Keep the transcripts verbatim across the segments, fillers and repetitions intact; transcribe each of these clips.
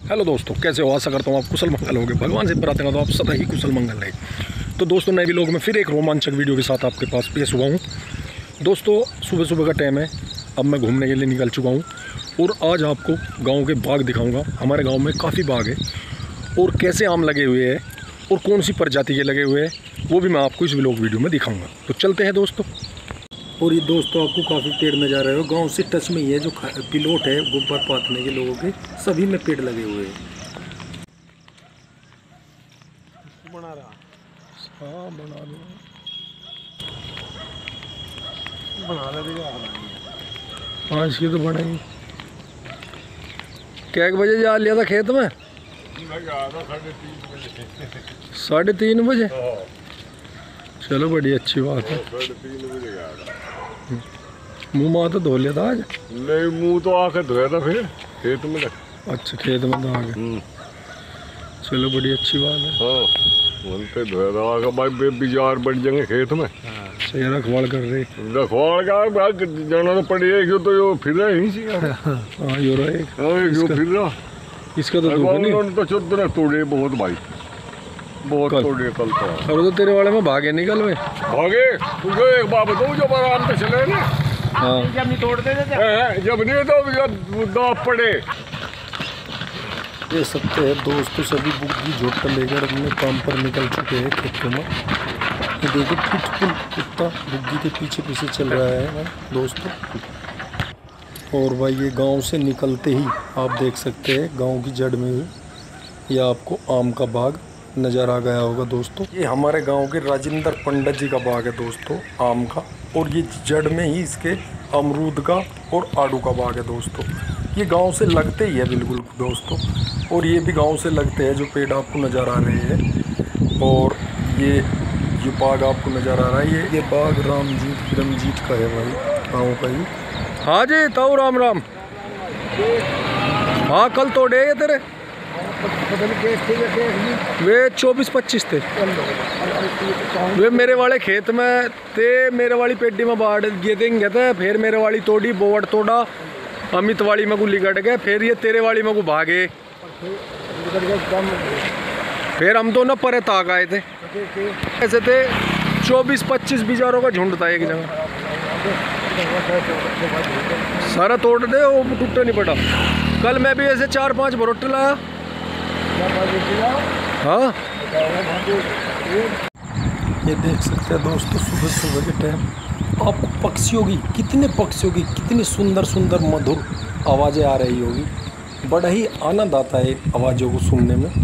Hello दोस्तों, कैसे हो? आशा करता हूँ आप कुशल मंगल होंगे। भगवान से प्रार्थना तो आप सदा ही कुशल मंगल रहे। तो दोस्तों, नए व्लॉग में फिर एक रोमांचक वीडियो के साथ आपके पास पेश हुआ हूँ। दोस्तों, सुबह सुबह का टाइम है, अब मैं घूमने के लिए निकल चुका हूँ और आज आपको गांव के बाग दिखाऊंगा। हमारे गांव में काफ़ी बाग है और कैसे आम लगे हुए हैं और कौन सी प्रजाति के लगे हुए हैं वो भी मैं आपको इस व्लॉग वीडियो में दिखाऊँगा। तो चलते हैं दोस्तों। और ये दोस्तों, आपको काफ़ी पेड़ नज़र आ रहे हो। गांव से टच में ही है, जो पिलोट है गोबर पातने के लोगों के, सभी में पेड़ लगे हुए हैं। बना रहा हाँ बना दो बना देगा। हाँ, इसकी तो बनाई। क्या एक बजे जा लिया था खेत में? साढ़े तीन बजे। चलो, बड़ी अच्छी बात है। मुँह माँ तो धो लिया था आज? नहीं, मुँह तो आके धोया था फिर खेत में। अच्छा, खेत में तो आगे। चलो, बड़ी अच्छी बात है। हाँ, वहीं पे धोया था आगे। भाई बीजार बढ़ जाएंगे खेत में। सही रखवाल कर रहे। रखवाल का जाना तो पड़ेगा, तो यो फिर रहा ही सी। हाँ, यो रहा एक। हाँ, यो फिर रहा। इसका तो दुख नहीं। तो चौदह तोड़े बहुत भाई, बहुत तोड़े कल तो। और तो तेरे वाले में भागे निकल में भागे तुझे एक बात बताऊँ, जब आराम से चले ना। हाँ, जब नहीं तोड़ते थे, जब नहीं तो दाप पड़े। ये सकते हैं दोस्तों, सभी बुग्गी झोटा लेकर अपने काम पर निकल चुके हैं खेतों में। ये देखो, पिटपुल कुत्ता बुग्गी के पीछे पीछे चल रहा है दोस्तों। और भाई, ये गांव से निकलते ही आप देख सकते हैं, गांव की जड़ में ही ये आपको आम का बाग नज़र आ गया होगा दोस्तों। ये हमारे गांव के राजेंद्र पंडित जी का बाग है दोस्तों, आम का। और ये जड़ में ही इसके अमरूद का और आड़ू का बाग है दोस्तों। ये गांव से लगते ही है बिल्कुल दोस्तों। और ये भी गांव से लगते हैं, जो पेड़ आपको नज़र आ रहे हैं। और ये जो बाग आपको नज़र आ रहा है, ये ये बाग रामजीत रमजीत का है भाई, गाँव का ही। हाँ जी, ताऊ राम राम। हाँ, कल तोड़े ये तेरे वे चौबीस पच्चीस थे वे मेरे वाले खेत में थे। मेरे वाली पेड्डी में बाढ़ गे देंगे थे, फिर मेरे वाली तोड़ी, बोवड़ तोड़ा, अमित वाली में गुल्ली कट गए, फिर ये तेरे वाली में को भागे। फिर हम दोनों परे ताक आए थे। ऐसे थे चौबीस पच्चीस बीजारों का झुंड था एक जगह। सारा तोड़ दे, वो टूटा नहीं पड़ा। कल मैं भी ऐसे चार पांच भरोटे लाया। हाँ, ये देख सकते हैं दोस्तों, सुबह सुबह के टाइम आपको पक्षियों की, कितने पक्षियों की कितनी सुंदर सुंदर मधुर आवाज़ें आ रही होगी। बड़ा ही आनंद आता है आवाज़ों को सुनने में।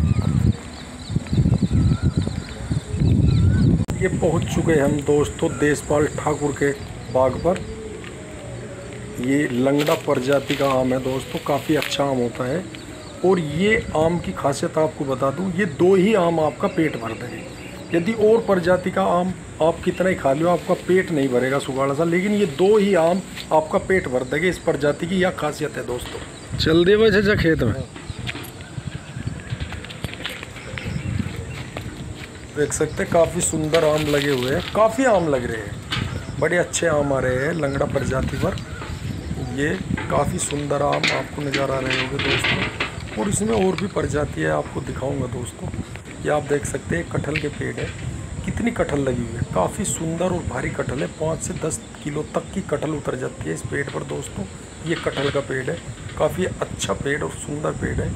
ये पहुंच चुके हैं हम दोस्तों देशपाल ठाकुर के बाग पर। ये लंगड़ा प्रजाति का आम है दोस्तों, काफ़ी अच्छा आम होता है। और ये आम की खासियत आपको बता दूं, ये दो ही आम आपका पेट भर देंगे। यदि और प्रजाति का आम आप कितना ही खा लो, आपका पेट नहीं भरेगा सुगाड़ा सा, लेकिन ये दो ही आम आपका पेट भर देंगे। इस प्रजाति की यह खासियत है दोस्तों। चल दे वैसे खेत में देख सकते हैं, काफ़ी सुंदर आम लगे हुए हैं, काफ़ी आम लग रहे हैं, बड़े अच्छे आम आ रहे हैं लंगड़ा प्रजाति पर। ये काफ़ी सुंदर आम आपको नज़र आ रहे होंगे दोस्तों। और इसमें और भी प्रजाति है, आपको दिखाऊंगा दोस्तों। ये आप देख सकते हैं, कटहल के पेड़ है, कितनी कटहल लगी हुई है, काफ़ी सुंदर और भारी कटहल है। पाँच से दस किलो तक की कटहल उतर जाती है इस पेड़ पर दोस्तों। ये कटहल का पेड़ है, काफ़ी अच्छा पेड़ और सुंदर पेड़ है।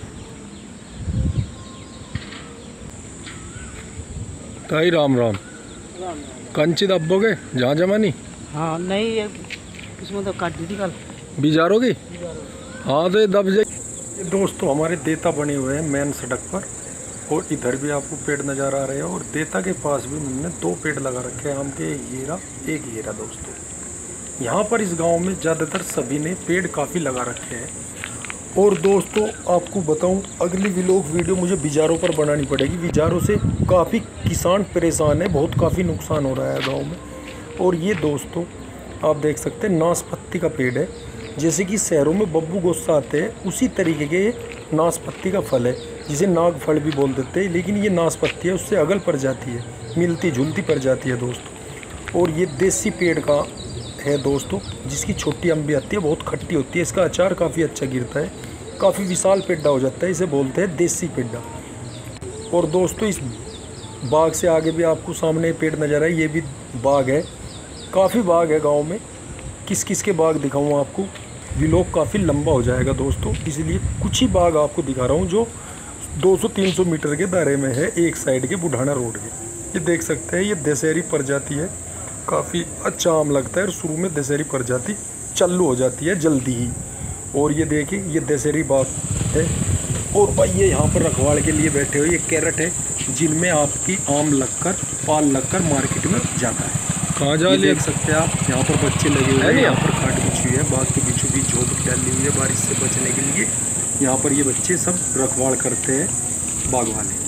ताई राम राम। कंची दबोगे जहाँ जमानी? हाँ, नहीं इसमें तो काट दी थी कल बीजारोगी। हाँ, तो ये दब जाए। ये दोस्तों हमारे देता बने हुए हैं मेन सड़क पर, और इधर भी आपको पेड़ नज़र आ रहे हैं। और देता के पास भी हमने दो पेड़ लगा रखे हैं आम के, एक हीरा एक हीरा दोस्तों। यहाँ पर इस गांव में ज़्यादातर सभी ने पेड़ काफ़ी लगा रखे हैं। और दोस्तों, आपको बताऊं, अगली व्लॉग वीडियो मुझे बीजारों पर बनानी पड़ेगी। बीजारों से काफ़ी किसान परेशान है, बहुत काफ़ी नुकसान हो रहा है गाँव में। और ये दोस्तों आप देख सकते हैं, नाशपत्ती का पेड़ है। जैसे कि शहरों में बब्बू गोस्सा आते हैं, उसी तरीके के नाशपत्ती का फल है, जिसे नाग फल भी बोल देते हैं। लेकिन ये नाशपत्ती है, उससे अगल प्रजाति है, मिलती जुलती प्रजाति है दोस्तों। और ये देसी पेड़ का है दोस्तों, जिसकी छोटी अम्बी आती है, बहुत खट्टी होती है। इसका अचार काफ़ी अच्छा गिरता है। काफ़ी विशाल पेड्डा हो जाता है, इसे बोलते हैं देसी पेड्डा। और दोस्तों इस बाग से आगे भी आपको सामने पेड़ नज़र आए, ये भी बाग है। काफ़ी बाग है गांव में, किस किस के बाग दिखाऊं आपको, व्लॉग काफ़ी लंबा हो जाएगा दोस्तों, इसलिए कुछ ही बाग आपको दिखा रहा हूं जो दो सौ तीन सौ मीटर के दायरे में है, एक साइड के बुढ़ाना रोड के। ये देख सकते हैं, ये दशहरी प्रजाति है, काफ़ी अच्छा आम लगता है और शुरू में दशहरी प्रजाति चालू हो जाती है जल्दी ही। और ये देखिए ये दशहरी बाग है। और भाई ये यहाँ पर रखवाड़ के लिए बैठे हुए ये कैरेट है, जिनमें आपकी आम लगकर पाल लगकर मार्केट में जाता है। कहाँ जा ये लिए? देख सकते हैं आप, यहाँ पर बच्चे लगे हुए हैं, यहाँ पर खाट बिछी हुई है, बाग के बीचों बीच झोपड़ी डाली हुई है बारिश से बचने के लिए। यहाँ पर ये बच्चे सब रखवाड़ करते हैं बाग वाले।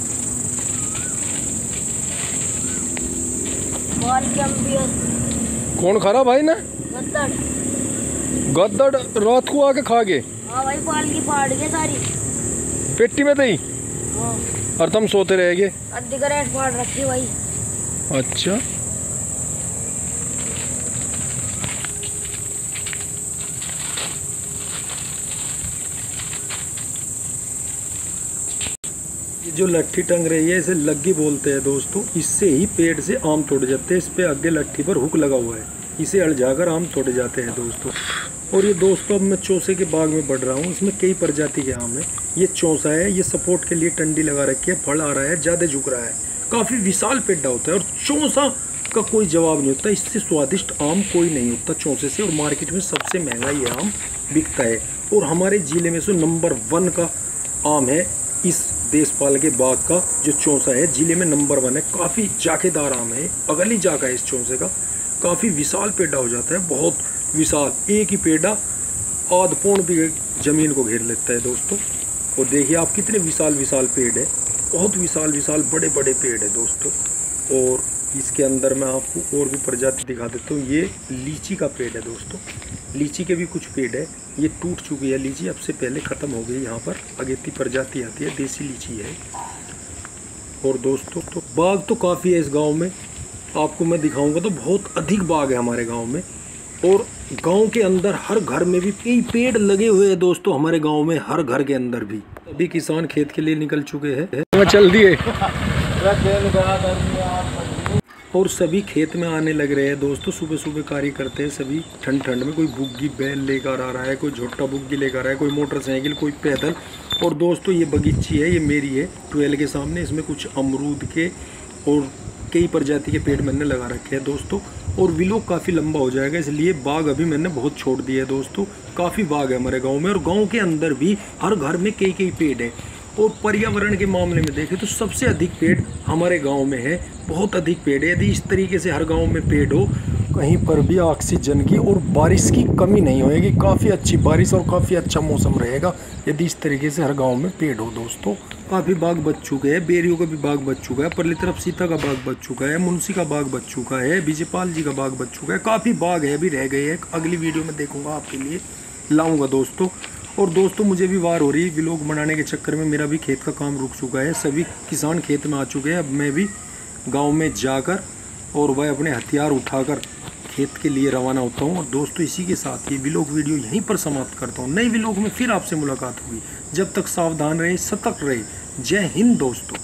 कौन खा रहा भाई ना? गद्दड़। गद्दड़ रात को आके खा गए? हाँ भाई, पाल की फाड़ गए सारी पेटी में थी हाँ। और तुम सोते रह गए? अद्धी करेट फाड़ रखी भाई। अच्छा, ये जो लट्ठी टंग रही है इसे लग्गी बोलते हैं दोस्तों, इससे ही पेड़ से आम तोड़ जाते हैं। इस पे आगे लट्ठी पर हुक लगा हुआ है, इसे अड़जाकर आम तोड़े जाते हैं दोस्तों। और ये दोस्तों अब मैं चौसे के बाग में बढ़ रहा हूँ, इसमें कई प्रजाति के आम है। ये चौसा है, ये सपोर्ट के लिए टंडी लगा रखी है, फल आ रहा है, ज़्यादा झुक रहा है, काफ़ी विशाल पेड्डा होता है। और चौसा का कोई जवाब नहीं होता, इससे स्वादिष्ट आम कोई नहीं होता चौसे से। और मार्केट में सबसे महंगा ये आम बिकता है। और हमारे ज़िले में से नंबर वन का आम है इस देशपाल के बाग का, जो चौसा है ज़िले में नंबर वन है। काफ़ी जाकेदार आम है, अगली जाका है इस चौसे का, काफ़ी विशाल पेड़ा हो जाता है, बहुत विशाल। एक ही पेड़ा आध पौन भी ज़मीन को घेर लेता है दोस्तों। और देखिए आप कितने विशाल विशाल पेड़ है, बहुत विशाल विशाल बड़े बड़े पेड़ है दोस्तों। और इसके अंदर मैं आपको और भी प्रजाति दिखा देता हूँ। ये लीची का पेड़ है दोस्तों, लीची के भी कुछ पेड़ है। ये टूट चुकी है लीची, अब से पहले ख़त्म हो गई। यहाँ पर अगेती प्रजाति आती है, देसी लीची है। और दोस्तों तो बाग तो काफ़ी है इस गांव में, आपको मैं दिखाऊंगा तो बहुत अधिक बाग है हमारे गांव में। और गांव के अंदर हर घर में भी कई पेड़ लगे हुए हैं दोस्तों, हमारे गांव में हर घर के अंदर भी। अभी किसान खेत के लिए निकल चुके हैं, चल दिए और सभी खेत में आने लग रहे हैं दोस्तों। सुबह सुबह कार्य करते हैं सभी, ठंड ठंड में। कोई बुग्गी बैल लेकर आ रहा है, कोई झोटा बुग्गी लेकर आ रहा है, कोई मोटरसाइकिल, कोई पैदल। और दोस्तों ये बगीची है, ये मेरी है ट्वेल्व के सामने। इसमें कुछ अमरूद के और कई प्रजाति के पेड़ मैंने लगा रखे हैं दोस्तों। और व्लॉग काफ़ी लंबा हो जाएगा, इसलिए बाग अभी मैंने बहुत छोड़ दिया है दोस्तों। काफ़ी बाग है हमारे गाँव में, और गाँव के अंदर भी हर घर में कई कई पेड़ है। और पर्यावरण के मामले में देखें तो सबसे अधिक पेड़ हमारे गांव में है, बहुत अधिक पेड़ है। यदि इस तरीके से हर गांव में पेड़ हो, कहीं पर भी ऑक्सीजन की और बारिश की कमी नहीं होएगी। काफ़ी अच्छी बारिश और काफ़ी अच्छा मौसम रहेगा यदि इस तरीके से हर गांव में पेड़ हो दोस्तों। काफ़ी बाग बच चुके हैं, बेरियों का भी बाग बच चुका है, परली तरफ सीता का बाग बच चुका है, मुंशी का बाग बच चुका है, विजयपाल जी का बाग बच चुका है। काफ़ी बाग है, अभी रह गए हैं, अगली वीडियो में देखूँगा, आपके लिए लाऊँगा दोस्तों। और दोस्तों मुझे भी वार हो रही है, व्लॉग बनाने के चक्कर में मेरा भी खेत का काम रुक चुका है। सभी किसान खेत में आ चुके हैं, अब मैं भी गांव में जाकर और वह अपने हथियार उठाकर खेत के लिए रवाना होता हूं। और दोस्तों इसी के साथ ये व्लॉग वीडियो यहीं पर समाप्त करता हूं। नई व्लॉग में फिर आपसे मुलाकात होगी, जब तक सावधान रहे, सतर्क रहे। जय हिंद दोस्तों।